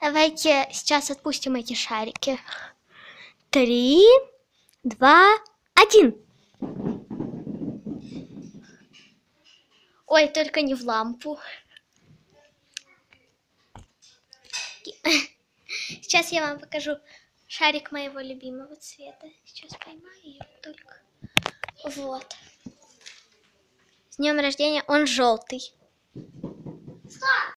Давайте сейчас отпустим эти шарики. 3, 2, 1. Ой, только не в лампу. Сейчас я вам покажу шарик моего любимого цвета. Сейчас поймаю ее только. Вот. С днем рождения, он желтый.